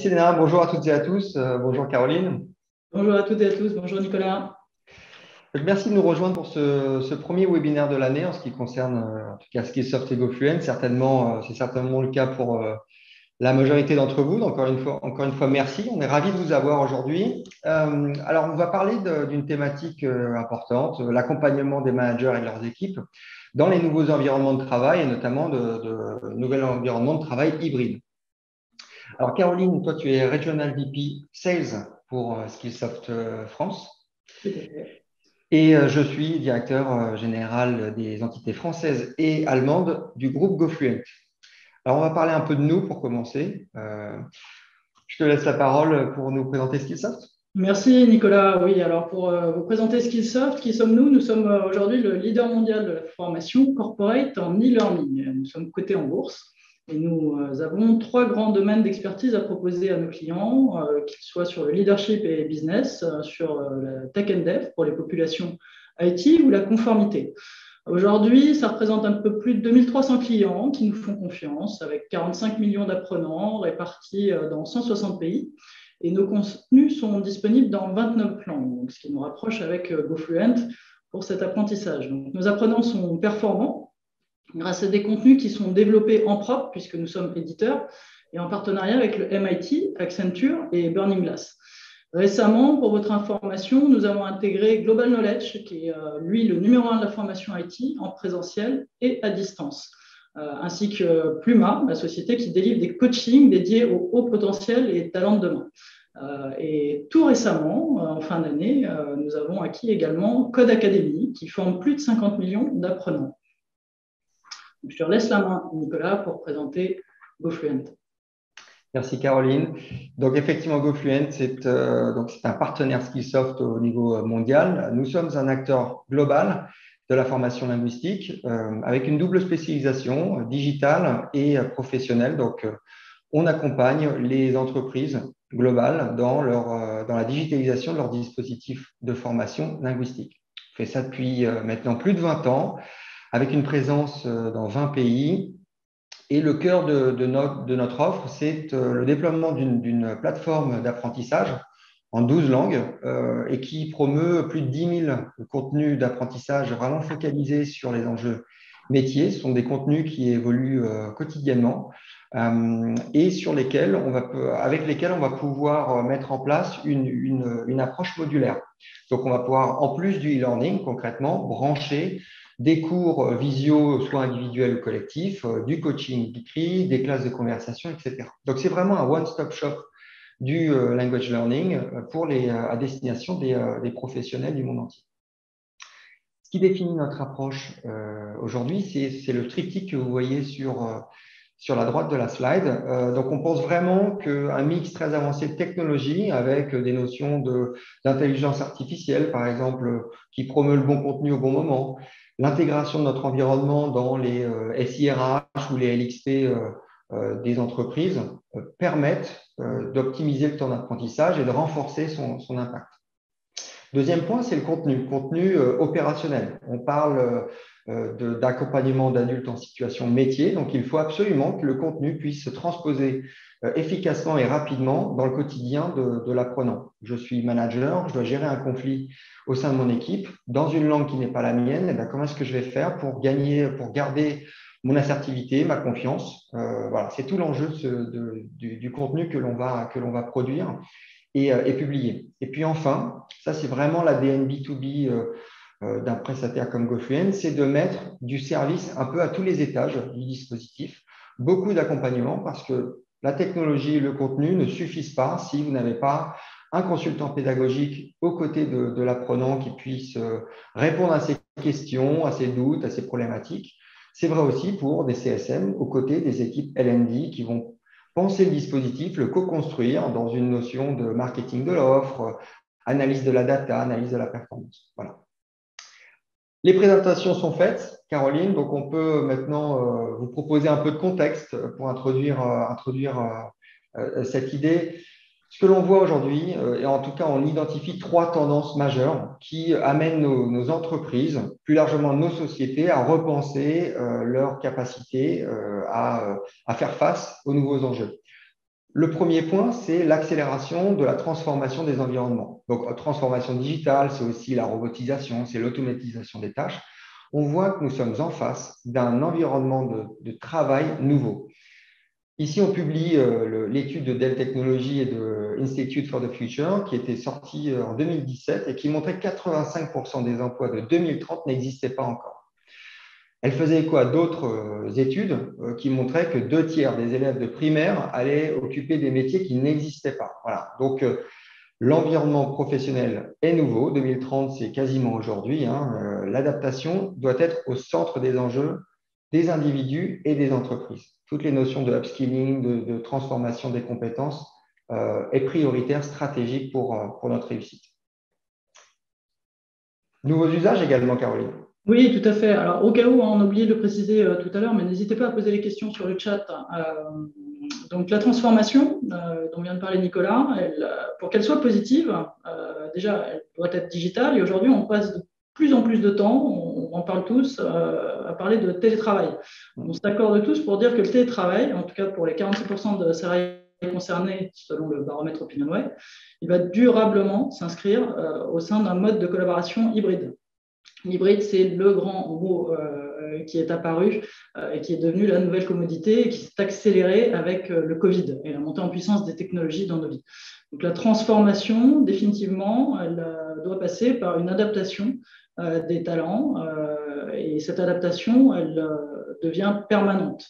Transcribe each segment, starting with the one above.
Merci Léna, bonjour à toutes et à tous. Bonjour Caroline. Bonjour à toutes et à tous, bonjour Nicolas. Merci de nous rejoindre pour ce premier webinaire de l'année en ce qui concerne en tout cas Skillsoft et GoFluent. Certainement, c'est certainement le cas pour la majorité d'entre vous. Donc, encore une fois, merci. On est ravis de vous avoir aujourd'hui. Alors, on va parler d'une thématique importante, l'accompagnement des managers et de leurs équipes dans les nouveaux environnements de travail et notamment de nouveaux environnements de travail hybrides. Alors, Caroline, toi, tu es Regional VP Sales pour Skillsoft France. Tout à fait. Et je suis directeur général des entités françaises et allemandes du groupe GoFluent. Alors, on va parler un peu de nous pour commencer. Je te laisse la parole pour nous présenter Skillsoft. Merci Nicolas. Oui, alors pour vous présenter Skillsoft, qui sommes-nous? Nous sommes aujourd'hui le leader mondial de la formation corporate en e-learning. Nous sommes cotés en bourse et nous avons trois grands domaines d'expertise à proposer à nos clients, qu'ils soient sur le leadership et business, sur la tech and dev pour les populations IT ou la conformité. Aujourd'hui, ça représente un peu plus de 2300 clients qui nous font confiance, avec 45 millions d'apprenants répartis dans 160 pays. Et nos contenus sont disponibles dans 29 langues, donc ce qui nous rapproche avec GoFluent pour cet apprentissage. Donc, nos apprenants sont performants grâce à des contenus qui sont développés en propre, puisque nous sommes éditeurs, et en partenariat avec le MIT, Accenture et Burning Glass. Récemment, pour votre information, nous avons intégré Global Knowledge, qui est lui le numéro 1 de la formation IT en présentiel et à distance, ainsi que Pluma, la société qui délivre des coachings dédiés aux hauts potentiels et talents de demain. Et tout récemment, en fin d'année, nous avons acquis également Code Academy, qui forme plus de 50 millions d'apprenants. Je te laisse la main, Nicolas, pour présenter GoFluent. Merci Caroline. Donc effectivement, GoFluent, c'est un partenaire Skillsoft au niveau mondial. Nous sommes un acteur global de la formation linguistique avec une double spécialisation digitale et professionnelle. Donc, on accompagne les entreprises globales dans la digitalisation de leurs dispositifs de formation linguistique. On fait ça depuis maintenant plus de 20 ans avec une présence dans 20 pays. Et le cœur de notre offre, c'est le déploiement d'une plateforme d'apprentissage en 12 langues et qui promeut plus de 10 000 contenus d'apprentissage vraiment focalisés sur les enjeux métiers. Ce sont des contenus qui évoluent quotidiennement et avec lesquels on va pouvoir mettre en place une approche modulaire. Donc, on va pouvoir, en plus du e-learning, concrètement, brancher des cours visio, soit individuels ou collectifs, du coaching écrit, des classes de conversation, etc. Donc, c'est vraiment un one-stop shop du language learning à destination des professionnels du monde entier. Ce qui définit notre approche aujourd'hui, c'est le triptyque que vous voyez sur la droite de la slide. Donc, on pense vraiment qu'un mix très avancé de technologie avec des notions d'intelligence artificielle, par exemple, qui promeut le bon contenu au bon moment, l'intégration de notre environnement dans les SIRH ou les LXP des entreprises permettent d'optimiser le temps d'apprentissage et de renforcer son impact. Deuxième point, c'est le contenu opérationnel. On parle d'accompagnement d'adultes en situation métier, donc il faut absolument que le contenu puisse se transposer efficacement et rapidement dans le quotidien de l'apprenant. Je suis manager, je dois gérer un conflit au sein de mon équipe dans une langue qui n'est pas la mienne. Et bien, comment est-ce que je vais faire pour garder mon assertivité, ma confiance? Voilà, c'est tout l'enjeu du contenu que l'on va produire et publier. Et puis enfin, ça c'est vraiment l'ADN B2B d'un prestataire comme GoFluent, c'est de mettre du service un peu à tous les étages du dispositif, beaucoup d'accompagnement parce que la technologie et le contenu ne suffisent pas si vous n'avez pas un consultant pédagogique aux côtés de l'apprenant qui puisse répondre à ses questions, à ses doutes, à ses problématiques. C'est vrai aussi pour des CSM aux côtés des équipes L&D qui vont penser le dispositif, le co-construire dans une notion de marketing de l'offre, analyse de la data, analyse de la performance. Voilà. Les présentations sont faites, Caroline, donc on peut maintenant vous proposer un peu de contexte pour introduire cette idée. Ce que l'on voit aujourd'hui, et en tout cas on identifie trois tendances majeures qui amènent nos entreprises, plus largement nos sociétés, à repenser leur capacité à faire face aux nouveaux enjeux. Le premier point, c'est l'accélération de la transformation des environnements. Donc, transformation digitale, c'est aussi la robotisation, c'est l'automatisation des tâches. On voit que nous sommes en face d'un environnement de travail nouveau. Ici, on publie l'étude de Dell Technologies et de Institute for the Future qui était sortie en 2017 et qui montrait que 85% des emplois de 2030 n'existaient pas encore. Elle faisait écho à d'autres études qui montraient que 2 tiers des élèves de primaire allaient occuper des métiers qui n'existaient pas. Voilà. Donc, l'environnement professionnel est nouveau. 2030, c'est quasiment aujourd'hui. L'adaptation doit être au centre des enjeux des individus et des entreprises. Toutes les notions de upskilling, de transformation des compétences est prioritaire, stratégique pour notre réussite. Nouveaux usages également, Caroline. Oui, tout à fait. Alors, au cas où, on a oublié de le préciser tout à l'heure, mais n'hésitez pas à poser les questions sur le chat. Donc, la transformation dont vient de parler Nicolas, pour qu'elle soit positive, déjà, elle doit être digitale. Et aujourd'hui, on passe de plus en plus de temps, on en parle tous, à parler de télétravail. On s'accorde tous pour dire que le télétravail, en tout cas pour les 46% de salariés concernés, selon le baromètre OpinionWay, il va durablement s'inscrire au sein d'un mode de collaboration hybride. L'hybride, c'est le grand mot qui est apparu et qui est devenu la nouvelle commodité et qui s'est accéléré avec le Covid et la montée en puissance des technologies dans nos vies. Donc la transformation, définitivement, elle doit passer par une adaptation des talents et cette adaptation, elle devient permanente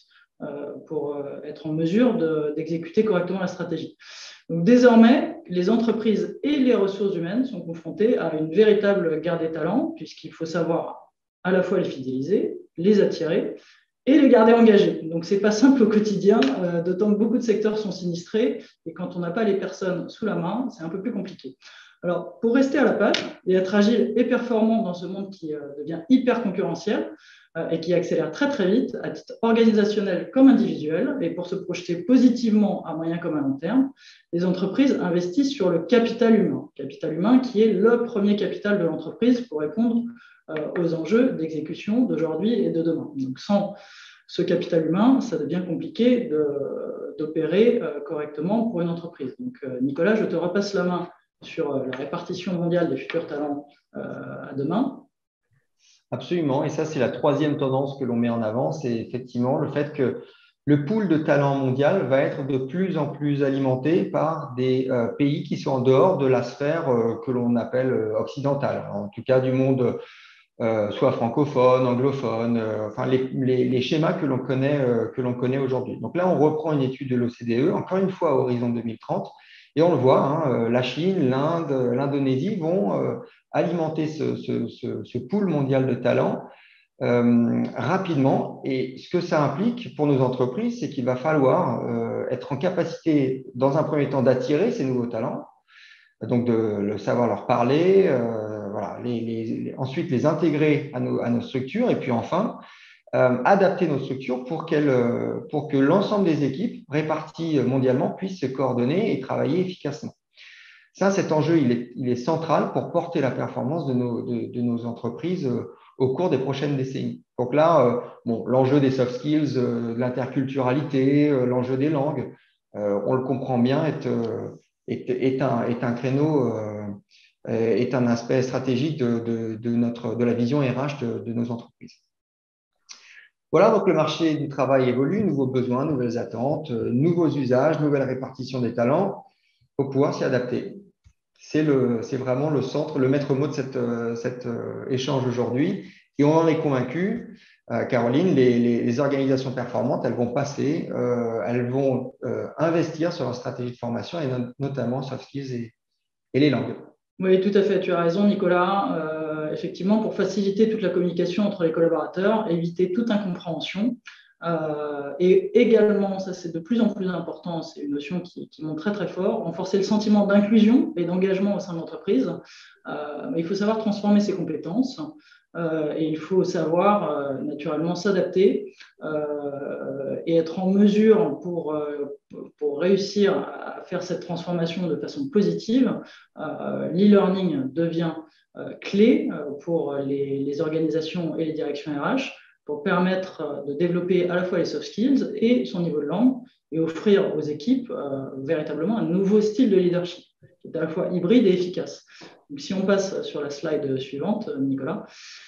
pour être en mesure d'exécuter correctement la stratégie. Donc, désormais, les entreprises et les ressources humaines sont confrontées à une véritable guerre des talents, puisqu'il faut savoir à la fois les fidéliser, les attirer et les garder engagés. Donc, ce n'est pas simple au quotidien, d'autant que beaucoup de secteurs sont sinistrés, et quand on n'a pas les personnes sous la main, c'est un peu plus compliqué. Alors, pour rester à la page et être agile et performant dans ce monde qui devient hyper concurrentiel, et qui accélère très très vite à titre organisationnel comme individuel, et pour se projeter positivement à moyen comme à long terme, les entreprises investissent sur le capital humain qui est le premier capital de l'entreprise pour répondre aux enjeux d'exécution d'aujourd'hui et de demain. Donc sans ce capital humain, ça devient compliqué d'opérer correctement pour une entreprise. Donc Nicolas, je te repasse la main sur la répartition mondiale des futurs talents à demain. Absolument, et ça c'est la troisième tendance que l'on met en avant, c'est effectivement le fait que le pool de talent mondial va être de plus en plus alimenté par des pays qui sont en dehors de la sphère que l'on appelle occidentale, en tout cas du monde soit francophone, anglophone, enfin les schémas que l'on connaît aujourd'hui. Donc là, on reprend une étude de l'OCDE, encore une fois à horizon 2030, et on le voit, la Chine, l'Inde, l'Indonésie vont alimenter ce pool mondial de talents rapidement. Et ce que ça implique pour nos entreprises, c'est qu'il va falloir être en capacité, dans un premier temps, d'attirer ces nouveaux talents, donc de le savoir leur parler, voilà, ensuite les intégrer à nos structures, et puis enfin adapter nos structures pour que l'ensemble des équipes réparties mondialement puissent se coordonner et travailler efficacement. Ça, cet enjeu, il est central pour porter la performance de nos entreprises au cours des prochaines décennies. Donc là, l'enjeu des soft skills, de l'interculturalité, l'enjeu des langues, on le comprend bien, est un créneau, est un aspect stratégique de la vision RH de nos entreprises. Voilà, donc le marché du travail évolue, nouveaux besoins, nouvelles attentes, nouveaux usages, nouvelle répartition des talents. Il faut pouvoir s'y adapter. C'est vraiment le centre, le maître mot de cet échange aujourd'hui. Et on en est convaincu, Caroline, les organisations performantes, elles vont passer, elles vont investir sur leur stratégie de formation et notamment soft skills et les langues. Oui, tout à fait, tu as raison, Nicolas. Effectivement, pour faciliter toute la communication entre les collaborateurs, éviter toute incompréhension. Et également, ça c'est de plus en plus important, c'est une notion qui monte très très fort, renforcer le sentiment d'inclusion et d'engagement au sein de l'entreprise. Il faut savoir transformer ses compétences et il faut savoir naturellement s'adapter et être en mesure pour réussir à faire cette transformation de façon positive. L'e-learning devient clé pour les organisations et les directions RH pour permettre de développer à la fois les soft skills et son niveau de langue et offrir aux équipes véritablement un nouveau style de leadership qui est à la fois hybride et efficace. Donc, si on passe sur la slide suivante, Nicolas,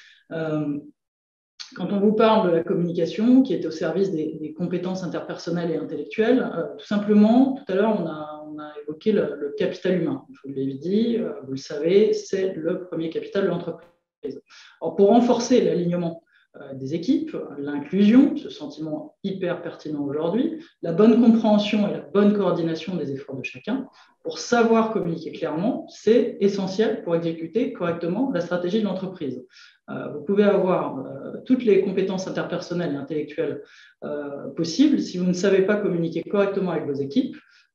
quand on vous parle de la communication qui est au service des compétences interpersonnelles et intellectuelles, tout simplement, tout à l'heure, on a évoqué le capital humain. Je vous l'ai dit, vous le savez, c'est le premier capital de l'entreprise. Alors, pour renforcer l'alignement des équipes, l'inclusion, ce sentiment hyper pertinent aujourd'hui, la bonne compréhension et la bonne coordination des efforts de chacun, pour savoir communiquer clairement, c'est essentiel pour exécuter correctement la stratégie de l'entreprise. Vous pouvez avoir toutes les compétences interpersonnelles et intellectuelles possibles. Si vous ne savez pas communiquer correctement avec vos équipes,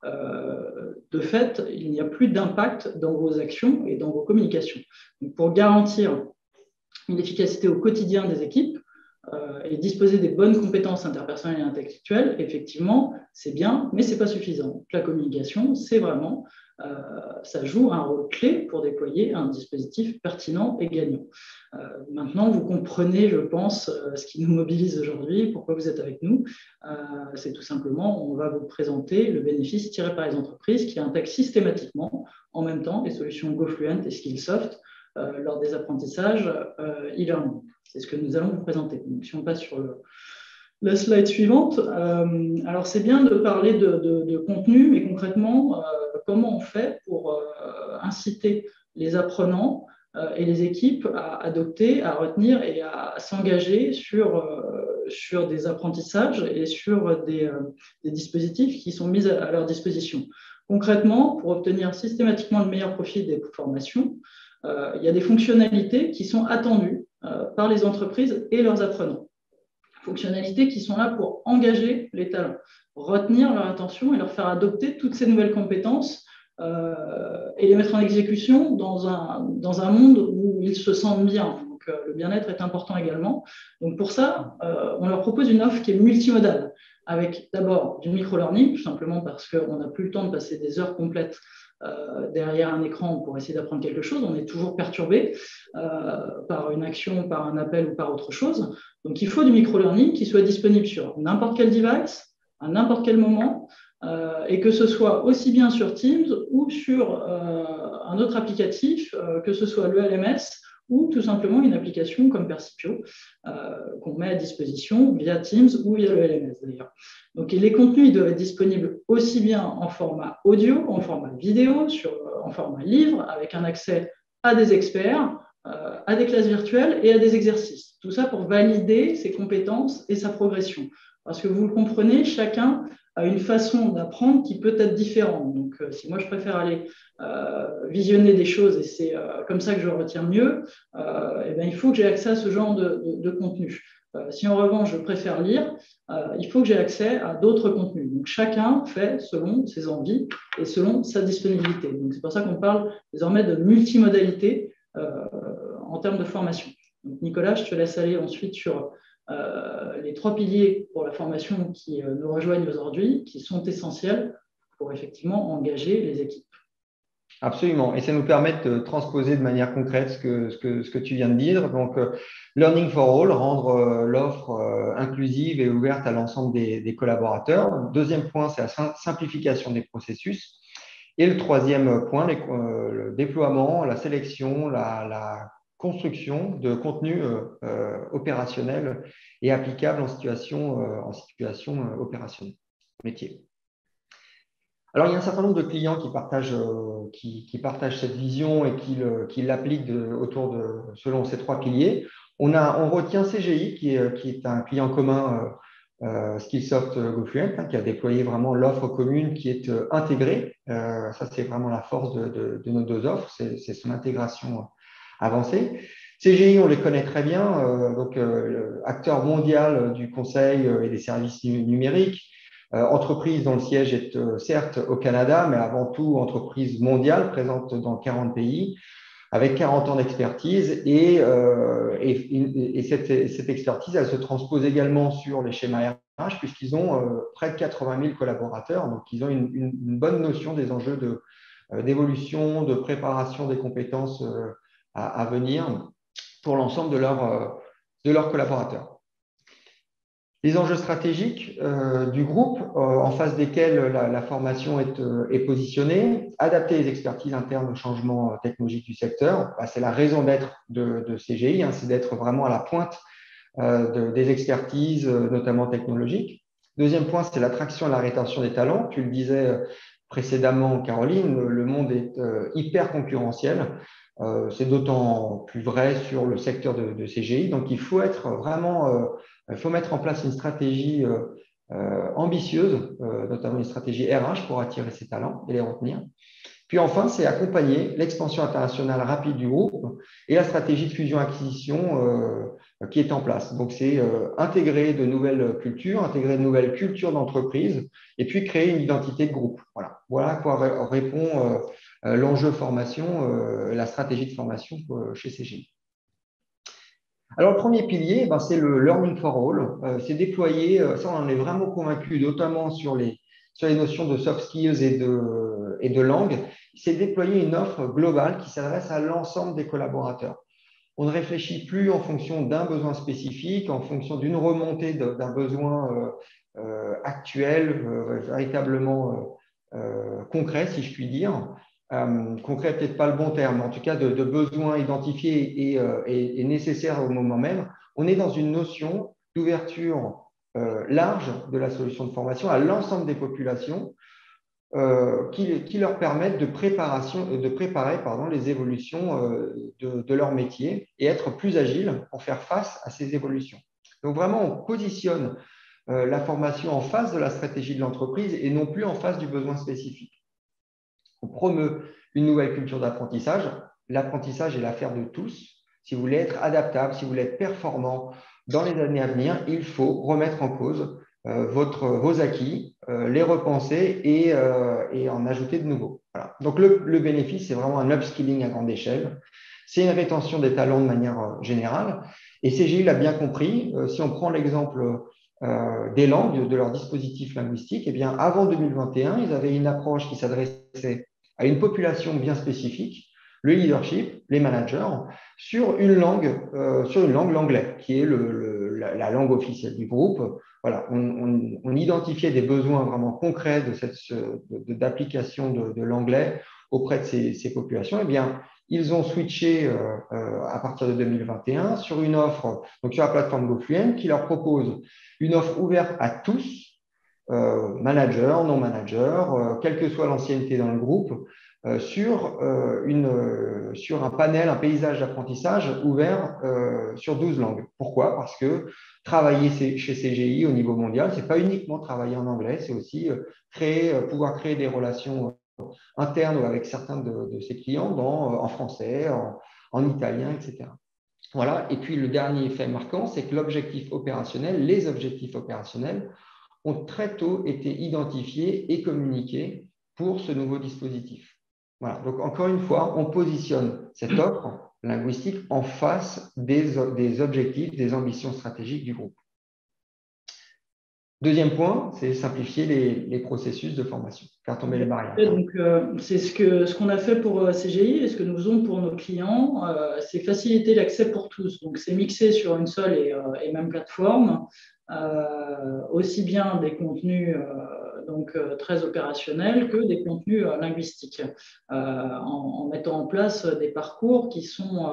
de fait, il n'y a plus d'impact dans vos actions et dans vos communications. Donc, pour garantir une efficacité au quotidien des équipes et disposer des bonnes compétences interpersonnelles et intellectuelles, effectivement, c'est bien, mais ce n'est pas suffisant. Donc, la communication, c'est vraiment, ça joue un rôle clé pour déployer un dispositif pertinent et gagnant. Maintenant, vous comprenez, je pense, ce qui nous mobilise aujourd'hui, pourquoi vous êtes avec nous. C'est tout simplement, on va vous présenter le bénéfice tiré par les entreprises qui intègrent systématiquement, en même temps, les solutions GoFluent et Skillsoft lors des apprentissages e-learning. C'est ce que nous allons vous présenter. Donc, si on passe sur la slide suivante, alors c'est bien de parler de contenu, mais concrètement, comment on fait pour inciter les apprenants et les équipes à adopter, à retenir et à s'engager sur des apprentissages et sur des dispositifs qui sont mis à leur disposition. Concrètement, pour obtenir systématiquement le meilleur profit des formations, il y a des fonctionnalités qui sont attendues par les entreprises et leurs apprenants. Fonctionnalités qui sont là pour engager les talents, retenir leur attention et leur faire adopter toutes ces nouvelles compétences et les mettre en exécution dans un monde où ils se sentent bien. Donc, le bien-être est important également. Donc, pour ça, on leur propose une offre qui est multimodale, avec d'abord du micro-learning, tout simplement parce qu'on n'a plus le temps de passer des heures complètes derrière un écran pour essayer d'apprendre quelque chose. On est toujours perturbé par une action, par un appel ou par autre chose. Donc, il faut du micro-learning qui soit disponible sur n'importe quel device, à n'importe quel moment, et que ce soit aussi bien sur Teams ou sur un autre applicatif, que ce soit le LMS ou tout simplement une application comme Percipio qu'on met à disposition via Teams ou via le LMS d'ailleurs. Donc, les contenus ils doivent être disponibles aussi bien en format audio, en format vidéo, en format livre, avec un accès à des experts, à des classes virtuelles et à des exercices. Tout ça pour valider ses compétences et sa progression. Parce que vous le comprenez, chacun a une façon d'apprendre qui peut être différente. Donc, si moi je préfère aller visionner des choses et c'est comme ça que je retiens mieux, eh bien, il faut que j'ai accès à ce genre de contenu. Si en revanche je préfère lire, il faut que j'ai accès à d'autres contenus. Donc, chacun fait selon ses envies et selon sa disponibilité. Donc, c'est pour ça qu'on parle désormais de multimodalité en termes de formation. Donc, Nicolas, je te laisse aller ensuite sur les 3 piliers pour la formation qui nous rejoignent aujourd'hui, qui sont essentiels pour effectivement engager les équipes. Absolument. Et ça nous permet de transposer de manière concrète ce que tu viens de dire. Donc, Learning for All, rendre l'offre inclusive et ouverte à l'ensemble des collaborateurs. Deuxième point, c'est la simplification des processus. Et le troisième point, le déploiement, la sélection, la construction de contenus opérationnels et applicables en situation opérationnelle, métier. Alors, il y a un certain nombre de clients qui partagent cette vision et qui l'appliquent selon ces 3 piliers. On retient CGI, qui est un client commun Skillsoft GoFluent, qui a déployé vraiment l'offre commune qui est intégrée. Ça, c'est vraiment la force de nos 2 offres, c'est son intégration avancée. CGI, on les connaît très bien, acteur mondial du conseil et des services numériques. Entreprise dont le siège est certes au Canada, mais avant tout entreprise mondiale présente dans 40 pays, avec 40 ans d'expertise. Et cette expertise, elle se transpose également sur les schémas RH, puisqu'ils ont près de 80 000 collaborateurs. Donc, ils ont une bonne notion des enjeux d'évolution, de préparation des compétences à venir pour l'ensemble de leurs collaborateurs. Les enjeux stratégiques du groupe, en face desquels la formation est positionnée, adapter les expertises internes aux changements technologiques du secteur. Bah, c'est la raison d'être de CGI, hein, c'est d'être vraiment à la pointe des expertises, notamment technologiques. Deuxième point, c'est l'attraction et la rétention des talents. Tu le disais précédemment, Caroline, le monde est hyper concurrentiel. C'est d'autant plus vrai sur le secteur de CGI. Donc, il faut être vraiment, il faut mettre en place une stratégie ambitieuse, notamment une stratégie RH pour attirer ces talents et les retenir. Puis enfin, c'est accompagner l'expansion internationale rapide du groupe et la stratégie de fusion-acquisition qui est en place. Donc, c'est intégrer de nouvelles cultures, intégrer de nouvelles cultures d'entreprise et puis créer une identité de groupe. Voilà à quoi répond l'enjeu formation, la stratégie de formation chez CGI. Alors, le premier pilier, ben, c'est le Learning for All. C'est déployé, ça on en est vraiment convaincu, notamment sur les notions de soft skills et de langue. C'est déployer une offre globale qui s'adresse à l'ensemble des collaborateurs. On ne réfléchit plus en fonction d'un besoin spécifique, en fonction d'une remontée d'un besoin actuel, véritablement concret, si je puis dire. Concret, peut-être pas le bon terme, mais en tout cas de besoins identifiés et nécessaires au moment même. On est dans une notion d'ouverture large de la solution de formation à l'ensemble des populations qui leur permettent de préparer les évolutions de leur métier et être plus agiles pour faire face à ces évolutions. Donc vraiment, on positionne la formation en face de la stratégie de l'entreprise et non plus en face du besoin spécifique. On promeut une nouvelle culture d'apprentissage. L'apprentissage est l'affaire de tous. Si vous voulez être adaptable, si vous voulez être performant dans les années à venir, il faut remettre en cause vos acquis, les repenser et en ajouter de nouveaux. Voilà. Donc, le bénéfice, c'est vraiment un upskilling à grande échelle. C'est une rétention des talents de manière générale. Et CGI l'a bien compris. Si on prend l'exemple des langues, de leur dispositif linguistique, eh bien, avant 2021, ils avaient une approche qui s'adressait à une population bien spécifique, le leadership, les managers, sur une langue, l'anglais, qui est la langue officielle du groupe. Voilà, on identifiait des besoins vraiment concrets d'application de l'anglais auprès de ces populations. Eh bien, ils ont switché à partir de 2021 sur une offre, donc sur la plateforme GoFluent, qui leur propose une offre ouverte à tous, managers, non managers, quelle que soit l'ancienneté dans le groupe, sur un panel, un paysage d'apprentissage ouvert sur 12 langues. Pourquoi? Parce que travailler chez CGI au niveau mondial, ce n'est pas uniquement travailler en anglais, c'est aussi pouvoir créer des relations internes avec certains de ses clients en français, en italien, etc. Voilà. Et puis, le dernier fait marquant, c'est que les objectifs opérationnels ont très tôt été identifiés et communiqués pour ce nouveau dispositif. Voilà. Donc, encore une fois, on positionne cette offre linguistique en face des objectifs, des ambitions stratégiques du groupe. Deuxième point, c'est simplifier les processus de formation, faire tomber les barrières. Donc, c'est ce qu'on a fait pour CGI et ce que nous faisons pour nos clients, c'est faciliter l'accès pour tous. Donc, c'est mixé sur une seule et même plateforme, aussi bien des contenus très opérationnels que des contenus linguistiques, en mettant en place des parcours qui sont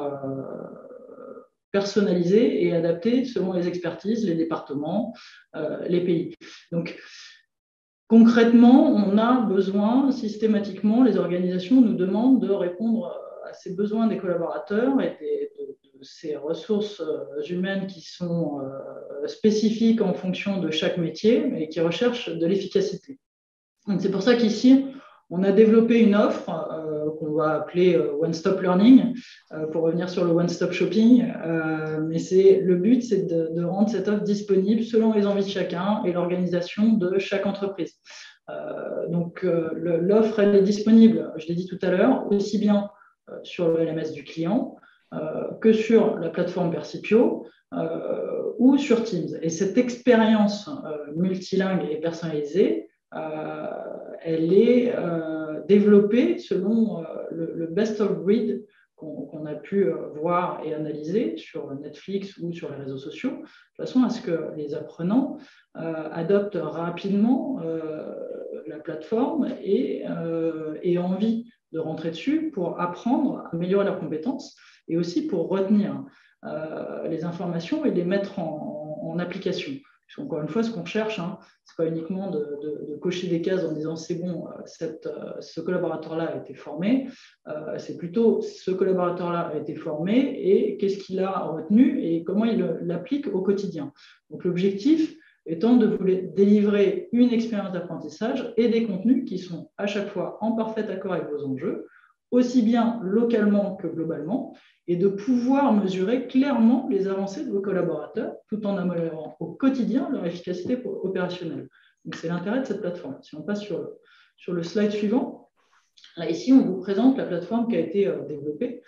personnalisés et adaptés selon les expertises, les départements, les pays. Donc, concrètement, on a besoin, systématiquement, les organisations nous demandent de répondre à ces besoins des collaborateurs et de ces ressources humaines qui sont spécifiques en fonction de chaque métier et qui recherchent de l'efficacité. Donc, c'est pour ça qu'ici, on a développé une offre qu'on va appeler One Stop Learning, pour revenir sur le One Stop Shopping. Mais le but, c'est de rendre cette offre disponible selon les envies de chacun et l'organisation de chaque entreprise. Donc, l'offre, elle est disponible, je l'ai dit tout à l'heure, aussi bien sur le LMS du client que sur la plateforme Percipio ou sur Teams. Et cette expérience multilingue et personnalisée, elle est développée selon le best of breed qu'on a pu voir et analyser sur Netflix ou sur les réseaux sociaux, de façon à ce que les apprenants adoptent rapidement la plateforme et aient envie de rentrer dessus pour apprendre, améliorer leurs compétences et aussi pour retenir les informations et les mettre en application. Encore une fois, ce qu'on cherche, ce n'est pas uniquement de cocher des cases en disant c'est bon, ce collaborateur-là a été formé, c'est plutôt ce collaborateur-là a été formé et qu'est-ce qu'il a retenu et comment il l'applique au quotidien. Donc l'objectif étant de vous délivrer une expérience d'apprentissage et des contenus qui sont à chaque fois en parfait accord avec vos enjeux, aussi bien localement que globalement, et de pouvoir mesurer clairement les avancées de vos collaborateurs tout en améliorant au quotidien leur efficacité opérationnelle. Donc, c'est l'intérêt de cette plateforme. Si on passe sur le slide suivant, là, ici, on vous présente la plateforme qui a été développée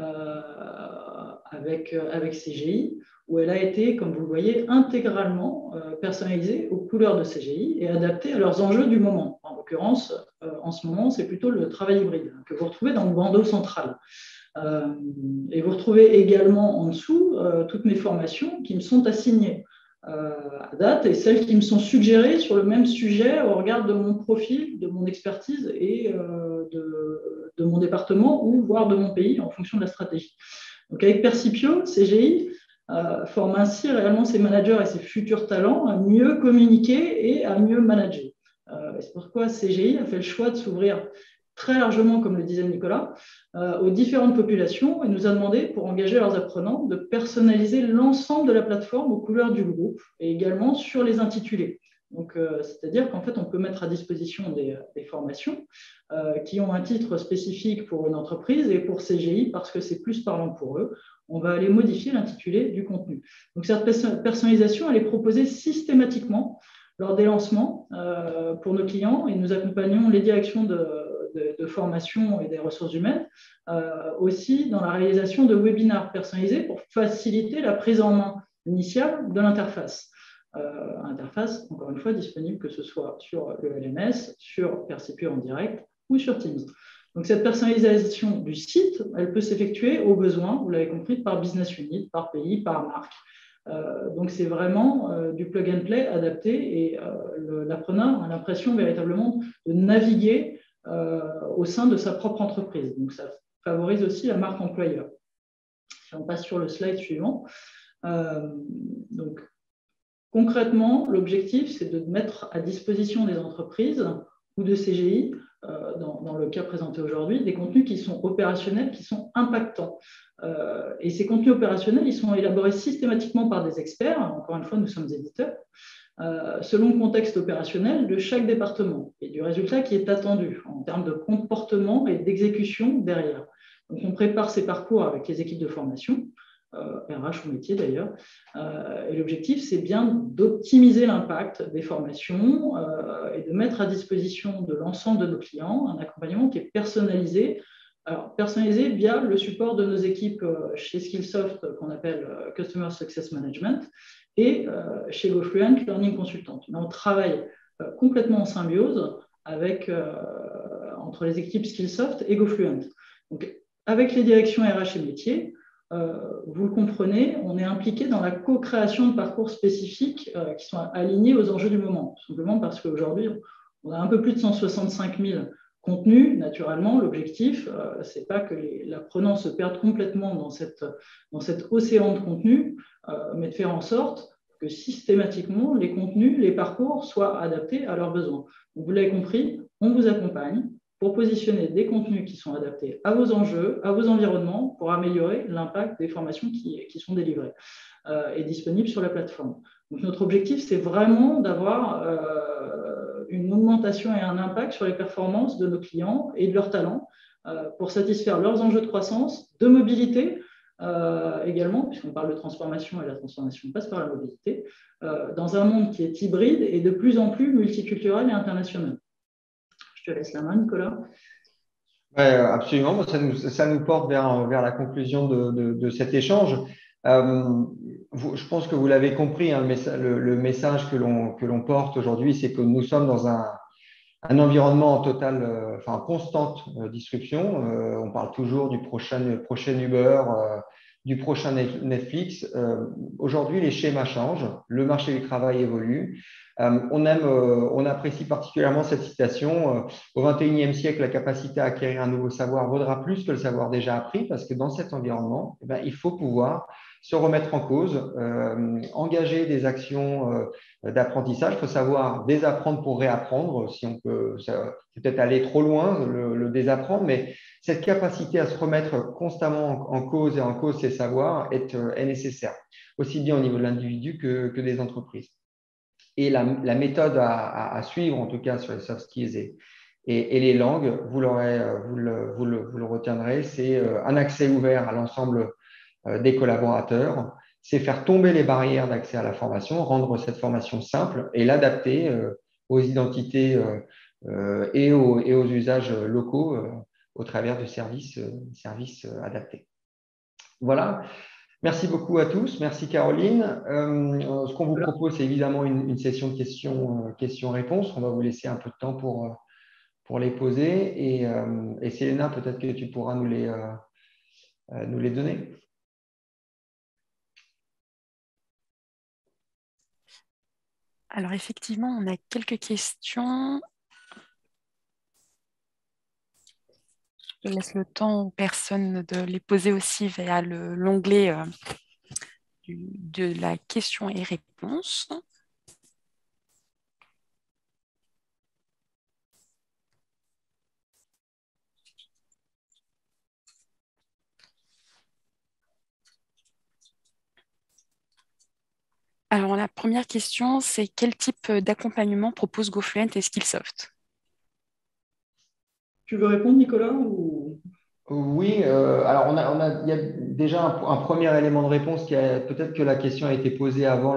avec CGI, où elle a été, comme vous le voyez, intégralement personnalisée aux couleurs de CGI et adaptée à leurs enjeux du moment. En l'occurrence, en ce moment, c'est plutôt le travail hybride que vous retrouvez dans le bandeau central. Et vous retrouvez également en dessous toutes mes formations qui me sont assignées à date et celles qui me sont suggérées sur le même sujet au regard de mon profil, de mon expertise et de mon département ou voire de mon pays en fonction de la stratégie. Donc avec Percipio, CGI forme ainsi réellement ses managers et ses futurs talents à mieux communiquer et à mieux manager. C'est pourquoi CGI a fait le choix de s'ouvrir très largement, comme le disait Nicolas, aux différentes populations et nous a demandé, pour engager leurs apprenants, de personnaliser l'ensemble de la plateforme aux couleurs du groupe et également sur les intitulés. Donc, c'est-à-dire qu'en fait, on peut mettre à disposition des formations qui ont un titre spécifique pour une entreprise et pour CGI parce que c'est plus parlant pour eux. On va aller modifier l'intitulé du contenu. Donc, cette personnalisation, elle est proposée systématiquement lors des lancements pour nos clients et nous accompagnons les directions de formation et des ressources humaines, aussi dans la réalisation de webinaires personnalisés pour faciliter la prise en main initiale de l'interface. Interface, encore une fois, disponible que ce soit sur le LMS, sur Percipio en direct ou sur Teams. Donc, cette personnalisation du site, elle peut s'effectuer au besoin, vous l'avez compris, par business unit, par pays, par marque. Donc, c'est vraiment du plug and play adapté et l'apprenant a l'impression véritablement de naviguer au sein de sa propre entreprise. Donc, ça favorise aussi la marque employeur. Si on passe sur le slide suivant. Donc, concrètement, l'objectif, c'est de mettre à disposition des entreprises ou de CGI, dans le cas présenté aujourd'hui, des contenus qui sont opérationnels, qui sont impactants. Et ces contenus opérationnels, ils sont élaborés systématiquement par des experts. Encore une fois, nous sommes éditeurs. Selon le contexte opérationnel de chaque département et du résultat qui est attendu en termes de comportement et d'exécution derrière. Donc, on prépare ces parcours avec les équipes de formation, RH ou métier d'ailleurs, et l'objectif, c'est bien d'optimiser l'impact des formations et de mettre à disposition de l'ensemble de nos clients un accompagnement qui est personnalisé. Alors, personnalisé via le support de nos équipes chez Skillsoft qu'on appelle Customer Success Management et chez GoFluent Learning Consultant. Mais on travaille complètement en symbiose entre les équipes Skillsoft et GoFluent. Donc, avec les directions RH et métiers, vous le comprenez, on est impliqué dans la co-création de parcours spécifiques qui sont alignés aux enjeux du moment. Tout simplement parce qu'aujourd'hui, on a un peu plus de 165 000 contenus. Naturellement, l'objectif, ce n'est pas que l'apprenant se perde complètement dans cet océan de contenus, mais de faire en sorte que systématiquement, les contenus, les parcours soient adaptés à leurs besoins. Donc, vous l'avez compris, on vous accompagne pour positionner des contenus qui sont adaptés à vos enjeux, à vos environnements, pour améliorer l'impact des formations qui sont délivrées et disponibles sur la plateforme. Donc, notre objectif, c'est vraiment d'avoir une augmentation et un impact sur les performances de nos clients et de leurs talents pour satisfaire leurs enjeux de croissance, de mobilité également, puisqu'on parle de transformation et la transformation passe par la mobilité, dans un monde qui est hybride et de plus en plus multiculturel et international. Je te laisse la main, Nicolas. Ouais, absolument. Ça nous porte vers la conclusion de cet échange. Je pense que vous l'avez compris, hein, le message que l'on porte aujourd'hui, c'est que nous sommes dans un environnement en totale, enfin en constante disruption. On parle toujours du prochain Uber, du prochain Netflix. Aujourd'hui, les schémas changent, le marché du travail évolue. On apprécie particulièrement cette citation. Au XXIe siècle, la capacité à acquérir un nouveau savoir vaudra plus que le savoir déjà appris, parce que dans cet environnement, eh ben, il faut pouvoir se remettre en cause, engager des actions d'apprentissage. Il faut savoir désapprendre pour réapprendre, si on peut, ça peut-être aller trop loin, le désapprendre, mais cette capacité à se remettre constamment en cause et en cause ses savoirs est nécessaire, aussi bien au niveau de l'individu que des entreprises. Et la méthode à suivre, en tout cas sur les soft skills et les langues, vous le retiendrez, c'est un accès ouvert à l'ensemble des collaborateurs, c'est faire tomber les barrières d'accès à la formation, rendre cette formation simple et l'adapter aux identités et aux usages locaux au travers de services adaptés. Voilà. Merci beaucoup à tous. Merci Caroline. Ce qu'on vous propose, c'est évidemment une session de questions-réponses. On va vous laisser un peu de temps pour les poser. Et Selena, peut-être que tu pourras nous les donner. Alors effectivement, on a quelques questions. Je laisse le temps aux personnes de les poser aussi via l'onglet de la question et réponse. Alors la première question, c'est quel type d'accompagnement propose GoFluent et Skillsoft? Tu veux répondre, Nicolas ou... Oui, alors il y a déjà un premier élément de réponse qui est peut-être que la question a été posée avant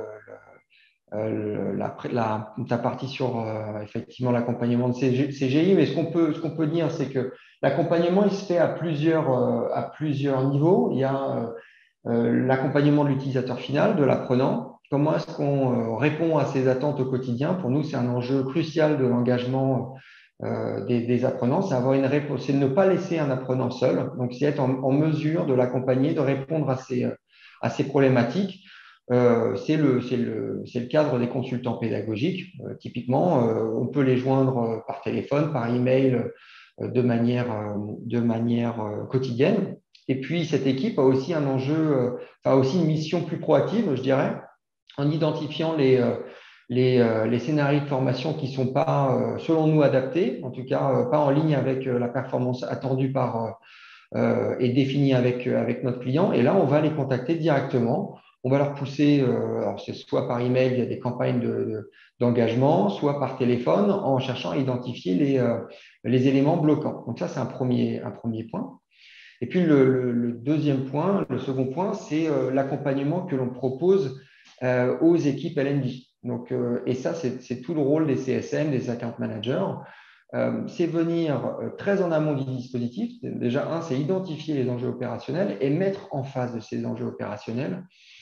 ta partie sur effectivement l'accompagnement de CGI, mais ce qu'on peut dire, c'est que l'accompagnement il se fait à plusieurs niveaux. Il y a l'accompagnement de l'utilisateur final, de l'apprenant. Comment est-ce qu'on répond à ses attentes au quotidien? Pour nous, c'est un enjeu crucial de l'engagement des apprenants, c'est avoir une réponse, c'est ne pas laisser un apprenant seul, donc c'est être en mesure de l'accompagner, de répondre à ces problématiques. C'est le cadre des consultants pédagogiques. Typiquement, on peut les joindre par téléphone, par email, de manière quotidienne. Et puis, cette équipe a aussi un enjeu, a aussi une mission plus proactive, je dirais, en identifiant les scénarios de formation qui ne sont pas, selon nous, adaptés, en tout cas pas en ligne avec la performance attendue et définie avec notre client. Et là, on va les contacter directement. On va leur pousser, alors c'est soit par email, il y a des campagnes d'engagement, soit par téléphone, en cherchant à identifier les éléments bloquants. Donc ça, c'est un premier point. Et puis le deuxième point, le second point, c'est l'accompagnement que l'on propose aux équipes LND. Donc, et ça, c'est tout le rôle des CSM, des account managers. C'est venir très en amont du dispositif. Déjà, c'est identifier les enjeux opérationnels et mettre en face de ces enjeux opérationnels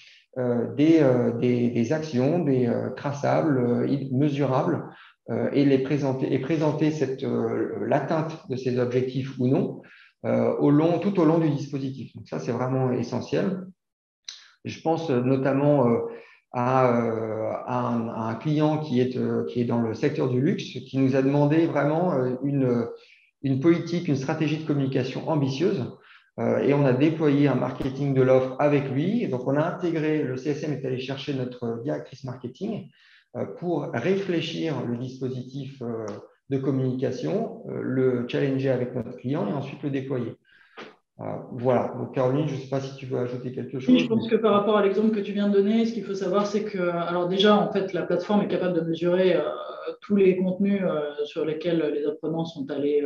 des actions, des traçables, mesurables, et présenter l'atteinte de ces objectifs ou non tout au long du dispositif. Donc ça, c'est vraiment essentiel. Je pense notamment à un client qui est dans le secteur du luxe, qui nous a demandé vraiment une politique, une stratégie de communication ambitieuse. Et on a déployé un marketing de l'offre avec lui. Et donc, on a intégré, le CSM est allé chercher notre directrice marketing pour réfléchir le dispositif de communication, le challenger avec notre client et ensuite le déployer. Voilà. Donc, Caroline, je ne sais pas si tu veux ajouter quelque chose. Oui, je pense que par rapport à l'exemple que tu viens de donner, ce qu'il faut savoir, c'est que, alors déjà, en fait, la plateforme est capable de mesurer tous les contenus sur lesquels les apprenants sont allés,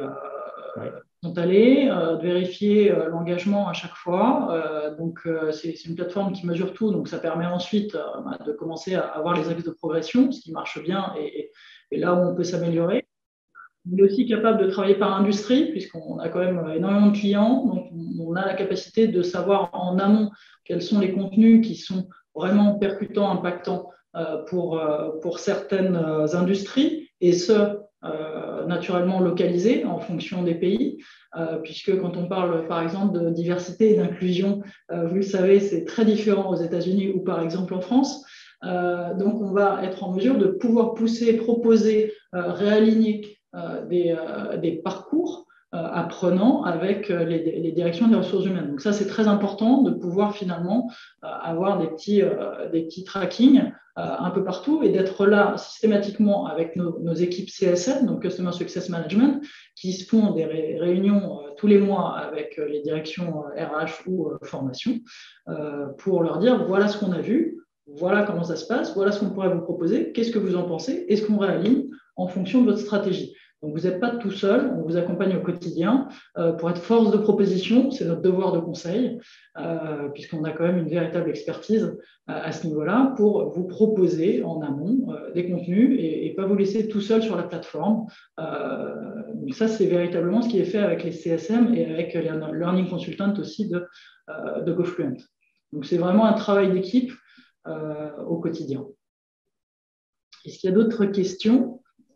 de vérifier l'engagement à chaque fois. Donc, c'est une plateforme qui mesure tout. Donc, ça permet ensuite de commencer à avoir les axes de progression, ce qui marche bien et là où on peut s'améliorer. On est aussi capable de travailler par industrie, puisqu'on a quand même énormément de clients. Donc, on a la capacité de savoir en amont quels sont les contenus qui sont vraiment percutants, impactants pour certaines industries, et ce, naturellement localisées en fonction des pays, puisque quand on parle par exemple de diversité et d'inclusion, vous le savez, c'est très différent aux États-Unis ou par exemple en France. Donc on va être en mesure de pouvoir pousser, proposer, réaligner des parcours apprenants avec les directions des ressources humaines. Donc ça, c'est très important de pouvoir finalement avoir des petits trackings un peu partout et d'être là systématiquement avec nos équipes CSM, donc Customer Success Management, qui se font des réunions tous les mois avec les directions RH ou formation pour leur dire voilà ce qu'on a vu, voilà comment ça se passe, voilà ce qu'on pourrait vous proposer, qu'est-ce que vous en pensez, est-ce qu'on réaligne en fonction de votre stratégie. Donc, vous n'êtes pas tout seul, on vous accompagne au quotidien pour être force de proposition, c'est notre devoir de conseil, puisqu'on a quand même une véritable expertise à ce niveau-là pour vous proposer en amont des contenus et pas vous laisser tout seul sur la plateforme. Donc ça, c'est véritablement ce qui est fait avec les CSM et avec les Learning Consultants aussi de GoFluent. Donc, c'est vraiment un travail d'équipe au quotidien. Est-ce qu'il y a d'autres questions ?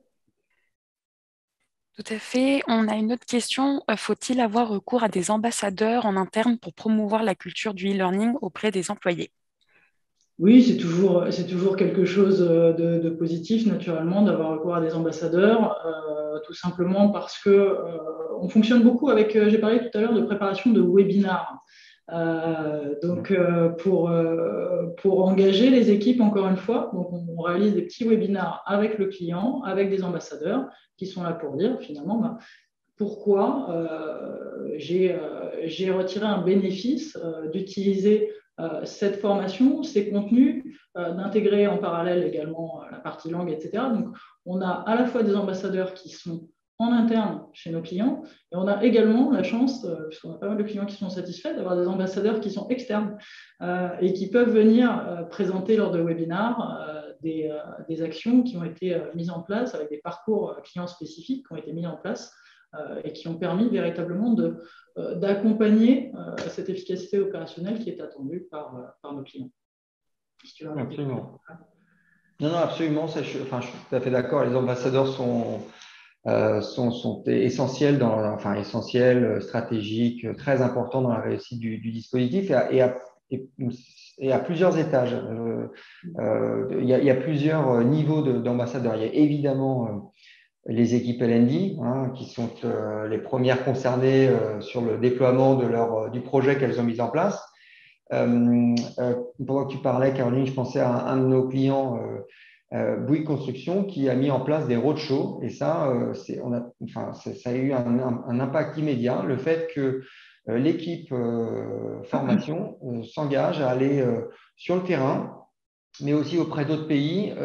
Tout à fait. On a une autre question. Faut-il avoir recours à des ambassadeurs en interne pour promouvoir la culture du e-learning auprès des employés? Oui, c'est toujours quelque chose de positif, naturellement, d'avoir recours à des ambassadeurs, tout simplement parce que on fonctionne beaucoup avec, j'ai parlé tout à l'heure de préparation de webinars. Donc, pour engager les équipes, encore une fois, donc on réalise des petits webinars avec le client, avec des ambassadeurs qui sont là pour dire finalement pourquoi j'ai retiré un bénéfice d'utiliser cette formation, ces contenus, d'intégrer en parallèle également la partie langue, etc. Donc, on a à la fois des ambassadeurs qui sont en interne chez nos clients et on a également la chance, puisqu'on a pas mal de clients qui sont satisfaits, d'avoir des ambassadeurs qui sont externes et qui peuvent venir présenter lors de webinars des actions qui ont été mises en place avec des parcours clients spécifiques qui ont été mis en place et qui ont permis véritablement d'accompagner cette efficacité opérationnelle qui est attendue par nos clients. Si tu veux absolument. Non, absolument. Ça, je suis tout à fait d'accord. Les ambassadeurs sont essentiels, essentiels, stratégiques, très importants dans la réussite du dispositif et à plusieurs étages. Il y a plusieurs niveaux d'ambassadeurs. Il y a évidemment les équipes L&D, qui sont les premières concernées sur le déploiement du projet qu'elles ont mis en place. Pendant que tu parlais, Caroline, je pensais à un de nos clients, Bouygues Construction, qui a mis en place des roadshows. Et ça, ça a eu un impact immédiat. Le fait que l'équipe formation s'engage à aller sur le terrain, mais aussi auprès d'autres pays,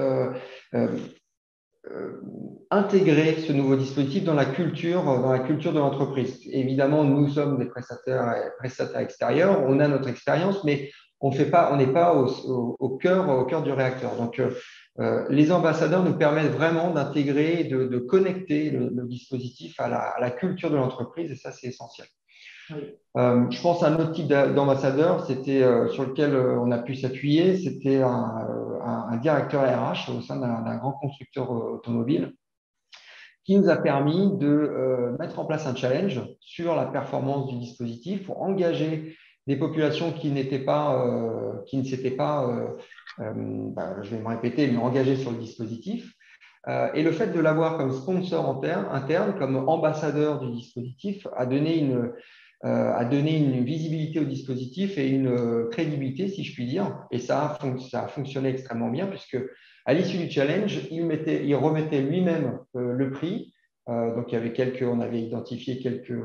intégrer ce nouveau dispositif dans la culture de l'entreprise. Évidemment, nous sommes des prestataires extérieurs, on a notre expérience, mais on n'est pas au cœur du réacteur. Donc, les ambassadeurs nous permettent vraiment d'intégrer, de connecter le dispositif à la culture de l'entreprise, et ça, c'est essentiel. Je pense à un autre type d'ambassadeur, c'était sur lequel on a pu s'appuyer, c'était un directeur RH au sein d'un grand constructeur automobile qui nous a permis de mettre en place un challenge sur la performance du dispositif pour engager des populations qui ne s'étaient pas, je vais me répéter, mais engagées sur le dispositif. Et le fait de l'avoir comme sponsor interne, comme ambassadeur du dispositif, a donné une visibilité au dispositif et une crédibilité, si je puis dire. Et ça a fonctionné extrêmement bien, puisque à l'issue du challenge, il remettait lui-même le prix. Donc, on avait identifié quelques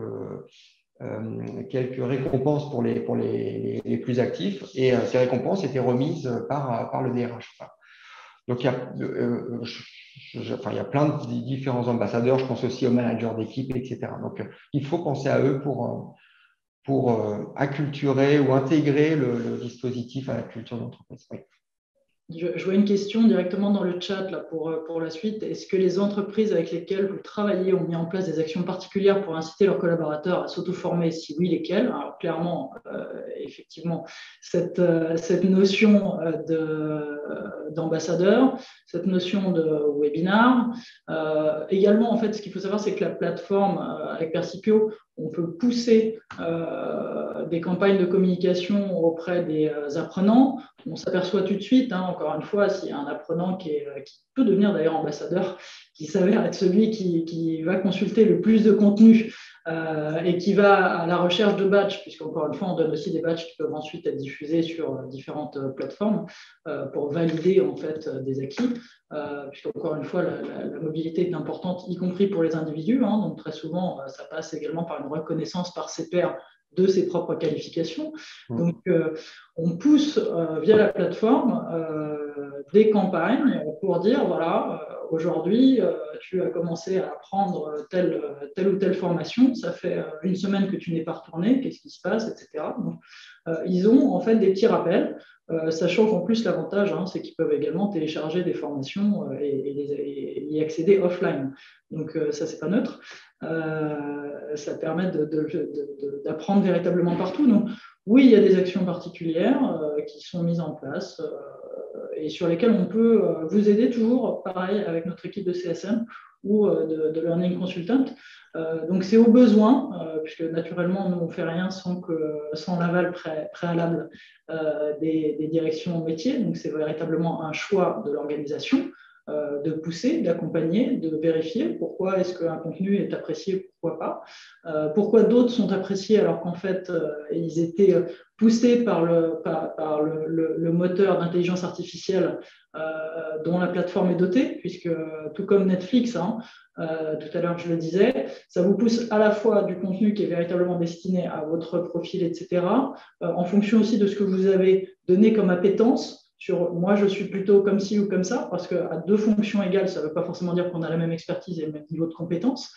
récompenses pour les plus actifs, et ces récompenses étaient remises par le DRH. Donc, il y a plein de différents ambassadeurs. Je pense aussi aux managers d'équipe, etc. Donc, il faut penser à eux pour acculturer ou intégrer le dispositif à la culture d'entreprise. Oui. Je vois une question directement dans le chat là, pour la suite. Est-ce que les entreprises avec lesquelles vous travaillez ont mis en place des actions particulières pour inciter leurs collaborateurs à s'auto-former? Si oui, lesquelles? Alors, clairement, effectivement, cette notion d'ambassadeur, cette notion de webinar. Également, en fait, ce qu'il faut savoir, c'est que la plateforme avec Percipio, on peut pousser des campagnes de communication auprès des apprenants. On s'aperçoit tout de suite, hein, encore une fois, s'il y a un apprenant qui peut devenir d'ailleurs ambassadeur, qui s'avère être celui qui va consulter le plus de contenu et qui va à la recherche de badges, puisqu'encore une fois, on donne aussi des badges qui peuvent ensuite être diffusés sur différentes plateformes pour valider en fait des acquis. Puisqu'encore une fois, la mobilité est importante, y compris pour les individus. Hein, donc très souvent, ça passe également par une reconnaissance par ses pairs de ses propres qualifications. Donc, on pousse via la plateforme des campagnes pour dire, voilà, aujourd'hui, tu as commencé à apprendre telle ou telle formation, ça fait une semaine que tu n'es pas retourné, qu'est-ce qui se passe, etc. Donc, ils ont en fait des petits rappels, sachant qu'en plus, l'avantage, hein, c'est qu'ils peuvent également télécharger des formations et y accéder offline. Donc, ça, c'est pas neutre. Ça permet d'apprendre véritablement partout. Donc, oui, il y a des actions particulières qui sont mises en place et sur lesquelles on peut vous aider toujours, pareil, avec notre équipe de CSM ou de Learning Consultant. Donc, c'est au besoin, puisque naturellement, nous, on ne fait rien sans l'aval préalable des directions métiers. Donc, c'est véritablement un choix de l'organisation. De pousser, d'accompagner, de vérifier pourquoi est-ce qu'un contenu est apprécié, pourquoi pas, pourquoi d'autres sont appréciés alors qu'en fait ils étaient poussés par le moteur d'intelligence artificielle dont la plateforme est dotée, puisque tout comme Netflix, hein, tout à l'heure je le disais, ça vous pousse à la fois du contenu qui est véritablement destiné à votre profil, etc., en fonction aussi de ce que vous avez donné comme appétence. Sur moi, je suis plutôt comme ci ou comme ça, parce qu'à deux fonctions égales, ça ne veut pas forcément dire qu'on a la même expertise et le même niveau de compétence,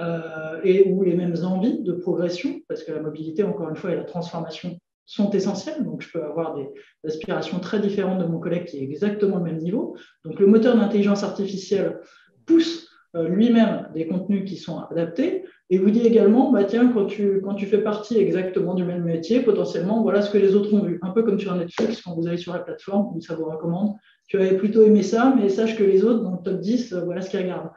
ou les mêmes envies de progression, parce que la mobilité, encore une fois, et la transformation sont essentielles. Donc, je peux avoir des aspirations très différentes de mon collègue qui est exactement le même niveau. Donc, le moteur d'intelligence artificielle pousse lui-même des contenus qui sont adaptés et vous dit également, bah tiens, quand tu fais partie exactement du même métier, potentiellement, voilà ce que les autres ont vu. Un peu comme sur Netflix, quand vous allez sur la plateforme, où ça vous recommande. Tu avais plutôt aimé ça, mais sache que les autres, dans le top 10, voilà ce qu'ils regardent.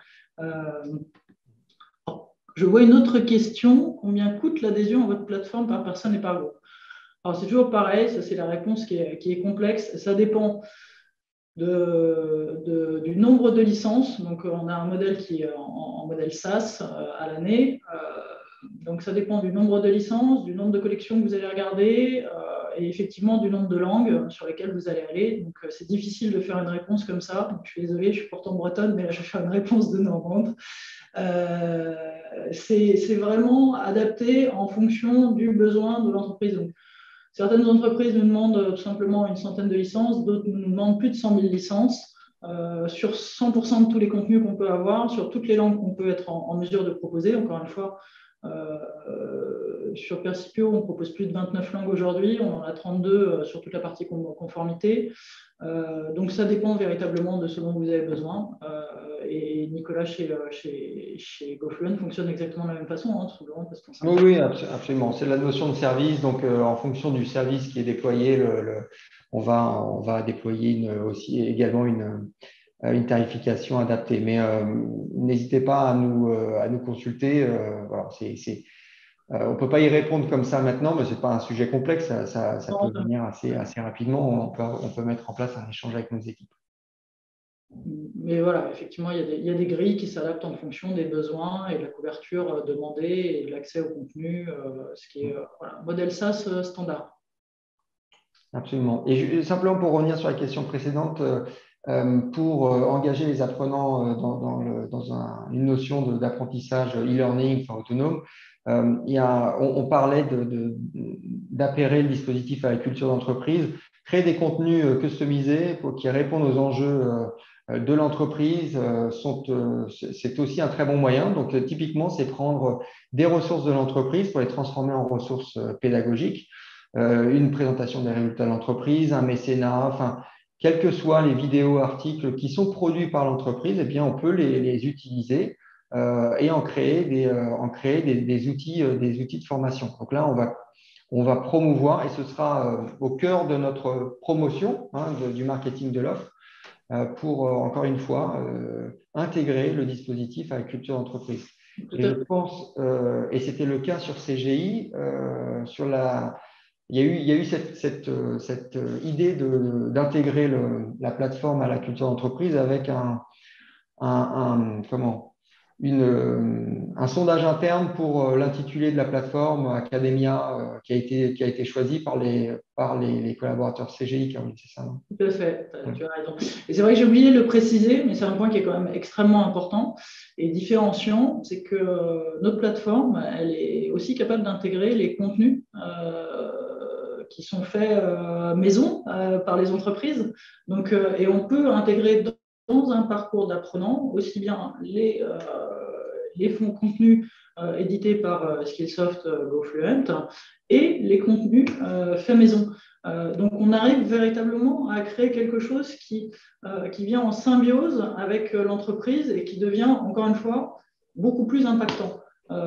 Je vois une autre question. Combien coûte l'adhésion à votre plateforme par personne et par groupe? Alors, c'est toujours pareil, ça c'est la réponse qui est complexe. Ça dépend du nombre de licences. Donc, on a un modèle qui est en modèle SaaS à l'année. Donc, ça dépend du nombre de licences, du nombre de collections que vous allez regarder et effectivement du nombre de langues sur lesquelles vous allez aller. Donc, c'est difficile de faire une réponse comme ça. Donc, je suis désolée, je suis pourtant bretonne, mais là, je vais faire une réponse de Normande. C'est vraiment adapté en fonction du besoin de l'entreprise. Donc, certaines entreprises nous demandent tout simplement une centaine de licences, d'autres nous demandent plus de 100 000 licences sur 100% de tous les contenus qu'on peut avoir, sur toutes les langues qu'on peut être en mesure de proposer. Encore une fois, sur Percipio, on propose plus de 29 langues aujourd'hui, on en a 32 sur toute la partie conformité. Donc, ça dépend véritablement de ce dont vous avez besoin. Et Nicolas, chez GoFluent, fonctionne exactement de la même façon, hein, tout simplement parce qu'on oui, absolument. C'est la notion de service. Donc, en fonction du service qui est déployé, on va déployer aussi également une tarification adaptée. Mais n'hésitez pas à nous consulter. Voilà, on ne peut pas y répondre comme ça maintenant, mais ce n'est pas un sujet complexe. Ça peut venir assez rapidement. On peut mettre en place un échange avec nos équipes. Mais voilà, effectivement, il y a des grilles qui s'adaptent en fonction des besoins et de la couverture demandée et de l'accès au contenu, ce qui est un modèle SaaS standard. Absolument. Et simplement pour revenir sur la question précédente, pour engager les apprenants dans une notion d'apprentissage e-learning, enfin autonome, on parlait d'appairer le dispositif à la culture d'entreprise, créer des contenus customisés qui répondent aux enjeux de l'entreprise. C'est aussi un très bon moyen. Donc, typiquement, c'est prendre des ressources de l'entreprise pour les transformer en ressources pédagogiques. Une présentation des résultats de l'entreprise, un mécénat, enfin, quels que soient les vidéos, articles qui sont produits par l'entreprise, eh bien, on peut les utiliser et en créer des outils de formation. Donc là, on va promouvoir, et ce sera au cœur de notre promotion du marketing de l'offre, pour, encore une fois, intégrer le dispositif à la culture d'entreprise. Et je pense, et c'était le cas sur CGI, il y a eu cette idée d'intégrer la plateforme à la culture d'entreprise avec un sondage interne pour l'intitulé de la plateforme Academia qui a été choisi par les collaborateurs CGI, Caroline, c'est ça, non? Tout à fait, tu as raison. Et c'est vrai que j'ai oublié de le préciser, mais c'est un point qui est quand même extrêmement important et différenciant, c'est que notre plateforme, elle est aussi capable d'intégrer les contenus qui sont faits maison par les entreprises. Donc, et on peut intégrer dans un parcours d'apprenant aussi bien les fonds contenus édités par Skillsoft GoFluent et les contenus faits maison. Donc, on arrive véritablement à créer quelque chose qui vient en symbiose avec l'entreprise et qui devient, encore une fois, beaucoup plus impactant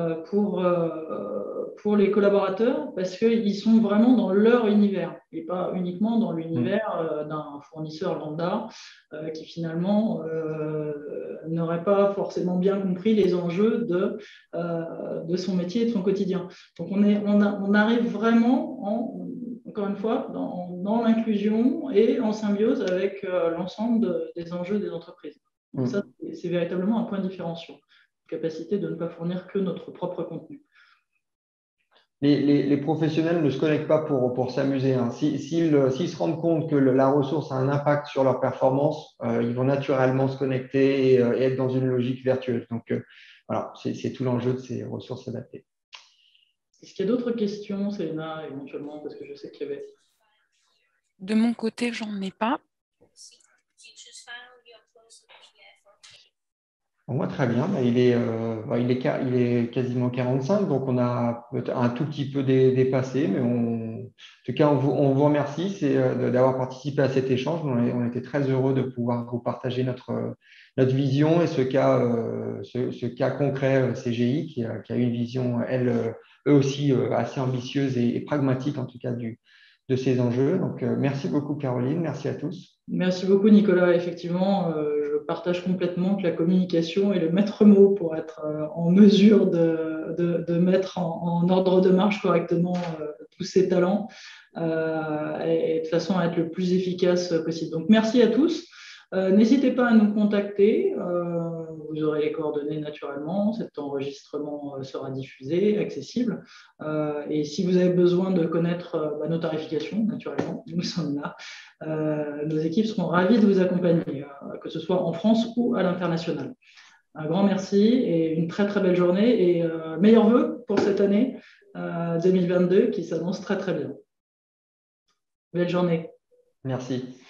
pour les collaborateurs parce qu'ils sont vraiment dans leur univers et pas uniquement dans l'univers d'un fournisseur lambda qui finalement n'aurait pas forcément bien compris les enjeux de son métier et de son quotidien. Donc, on arrive vraiment encore une fois, dans l'inclusion et en symbiose avec l'ensemble des enjeux des entreprises. Donc ça, c'est véritablement un point différenciant, capacité de ne pas fournir que notre propre contenu. Les professionnels ne se connectent pas pour s'amuser. S'ils se rendent compte que la ressource a un impact sur leur performance, ils vont naturellement se connecter et être dans une logique vertueuse. Donc, voilà, c'est tout l'enjeu de ces ressources adaptées. Est-ce qu'il y a d'autres questions, Célina, éventuellement, parce que je sais qu'il y avait… De mon côté, j'en ai pas. Moi, très bien. Il est quasiment 45, donc on a un tout petit peu dépassé, mais en tout cas, on vous remercie d'avoir participé à cet échange. On était très heureux de pouvoir vous partager notre vision et ce cas concret CGI qui a une vision, eux aussi, assez ambitieuse et pragmatique, en tout cas, de ces enjeux. Donc, merci beaucoup, Caroline. Merci à tous. Merci beaucoup, Nicolas. Effectivement, je partage complètement que la communication est le maître mot pour être en mesure de mettre en ordre de marche correctement tous ces talents et de façon à être le plus efficace possible. Donc, merci à tous. N'hésitez pas à nous contacter. Vous aurez les coordonnées naturellement. Cet enregistrement sera diffusé, accessible. Et si vous avez besoin de connaître nos tarifications, naturellement, nous sommes là. Nos équipes seront ravies de vous accompagner, que ce soit en France ou à l'international. Un grand merci et une très très belle journée et meilleurs vœux pour cette année 2022 qui s'annonce très très bien. Belle journée. Merci.